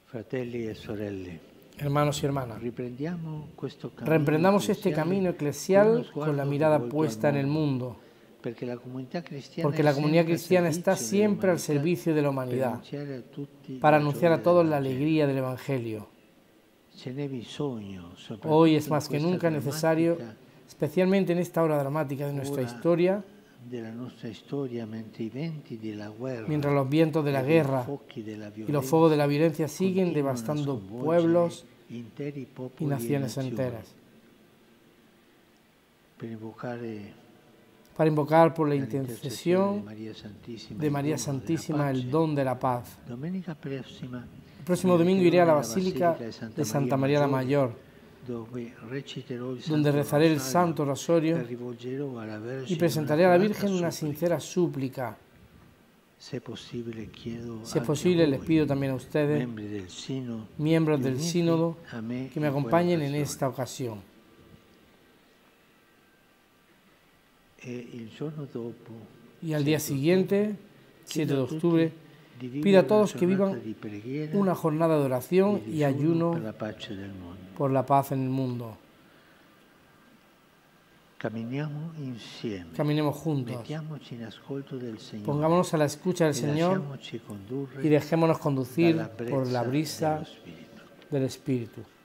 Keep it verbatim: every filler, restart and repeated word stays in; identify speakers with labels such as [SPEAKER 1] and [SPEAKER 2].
[SPEAKER 1] Fratelli e sorelle,
[SPEAKER 2] Hermanos y hermanas,
[SPEAKER 1] riprendiamo questo cammino
[SPEAKER 2] reemprendamos este
[SPEAKER 1] eclesiale
[SPEAKER 2] camino
[SPEAKER 1] con uno
[SPEAKER 2] eclesial
[SPEAKER 1] sguardo
[SPEAKER 2] con la mirada
[SPEAKER 1] rivolto
[SPEAKER 2] puesta
[SPEAKER 1] al
[SPEAKER 2] en el
[SPEAKER 1] mondo,
[SPEAKER 2] mundo,
[SPEAKER 1] perché la comunità cristiana
[SPEAKER 2] porque
[SPEAKER 1] è
[SPEAKER 2] la comunidad
[SPEAKER 1] sempre al
[SPEAKER 2] cristiana está
[SPEAKER 1] servizio
[SPEAKER 2] siempre al
[SPEAKER 1] dell'umanità
[SPEAKER 2] servicio de la
[SPEAKER 1] per
[SPEAKER 2] humanidad,
[SPEAKER 1] annunciare a tutti
[SPEAKER 2] para
[SPEAKER 1] la
[SPEAKER 2] anunciar a
[SPEAKER 1] gioia del
[SPEAKER 2] todos la
[SPEAKER 1] Vangelo.
[SPEAKER 2] alegría del Evangelio.
[SPEAKER 1] Ce n'è bisogno,
[SPEAKER 2] Hoy es
[SPEAKER 1] soprattutto in
[SPEAKER 2] más que
[SPEAKER 1] questa
[SPEAKER 2] nunca necesario,
[SPEAKER 1] drammatica
[SPEAKER 2] especialmente en esta hora dramática de nuestra
[SPEAKER 1] ora
[SPEAKER 2] historia,
[SPEAKER 1] della nostra storia, mentre i venti della guerra
[SPEAKER 2] mientras los vientos de la
[SPEAKER 1] e dei
[SPEAKER 2] guerra
[SPEAKER 1] fuochi della
[SPEAKER 2] y los fuegos de la
[SPEAKER 1] violenza
[SPEAKER 2] violencia siguen
[SPEAKER 1] continuano a
[SPEAKER 2] devastando
[SPEAKER 1] sconvolgere
[SPEAKER 2] pueblos
[SPEAKER 1] interi
[SPEAKER 2] y
[SPEAKER 1] popoli e
[SPEAKER 2] naciones
[SPEAKER 1] nazioni.
[SPEAKER 2] enteras.
[SPEAKER 1] Per invocare
[SPEAKER 2] Para invocar por la
[SPEAKER 1] la intercesione
[SPEAKER 2] intercesión
[SPEAKER 1] di Maria Santissima,
[SPEAKER 2] de
[SPEAKER 1] il
[SPEAKER 2] María
[SPEAKER 1] dono della
[SPEAKER 2] Santísima el
[SPEAKER 1] pace,
[SPEAKER 2] don de la paz.
[SPEAKER 1] domenica prossima
[SPEAKER 2] El próximo domingo iré a la Basílica
[SPEAKER 1] Basilica
[SPEAKER 2] de Santa María la Mayor,
[SPEAKER 1] dove reciterò il
[SPEAKER 2] donde
[SPEAKER 1] Santo
[SPEAKER 2] rezaré el
[SPEAKER 1] Rosario
[SPEAKER 2] Santo
[SPEAKER 1] e
[SPEAKER 2] Rosario
[SPEAKER 1] rivolgerò alla Vergine
[SPEAKER 2] y presentaré a la
[SPEAKER 1] una
[SPEAKER 2] Virgen una
[SPEAKER 1] súplica.
[SPEAKER 2] sincera súplica.
[SPEAKER 1] Se posible, chiedo
[SPEAKER 2] Si es
[SPEAKER 1] anche
[SPEAKER 2] posible,
[SPEAKER 1] a
[SPEAKER 2] les
[SPEAKER 1] voi,
[SPEAKER 2] pido también a ustedes,
[SPEAKER 1] membri del Sino,
[SPEAKER 2] miembros
[SPEAKER 1] di
[SPEAKER 2] del
[SPEAKER 1] unirvi
[SPEAKER 2] Sínodo,
[SPEAKER 1] a me
[SPEAKER 2] que me
[SPEAKER 1] in
[SPEAKER 2] acompañen en
[SPEAKER 1] quell'occasione.
[SPEAKER 2] esta ocasión.
[SPEAKER 1] E il giorno dopo,
[SPEAKER 2] Y al día siguiente, siete de
[SPEAKER 1] chiedo a
[SPEAKER 2] octubre,
[SPEAKER 1] tutti di vivere
[SPEAKER 2] pido a
[SPEAKER 1] una
[SPEAKER 2] todos que
[SPEAKER 1] giornata
[SPEAKER 2] vivan
[SPEAKER 1] di preghiera
[SPEAKER 2] una jornada de oración
[SPEAKER 1] e
[SPEAKER 2] y
[SPEAKER 1] digiuno
[SPEAKER 2] ayuno
[SPEAKER 1] per la pace del mondo.
[SPEAKER 2] por la paz en el mundo.
[SPEAKER 1] Camminiamo insieme.
[SPEAKER 2] Caminemos juntos.
[SPEAKER 1] Mettiamoci in ascolto del Signore.
[SPEAKER 2] Pongámonos a la escucha del
[SPEAKER 1] e
[SPEAKER 2] Señor
[SPEAKER 1] lasciamoci condurre
[SPEAKER 2] y dejémonos conducir
[SPEAKER 1] dalla
[SPEAKER 2] por la
[SPEAKER 1] brezza
[SPEAKER 2] brisa
[SPEAKER 1] dello Spirito.
[SPEAKER 2] del Espíritu.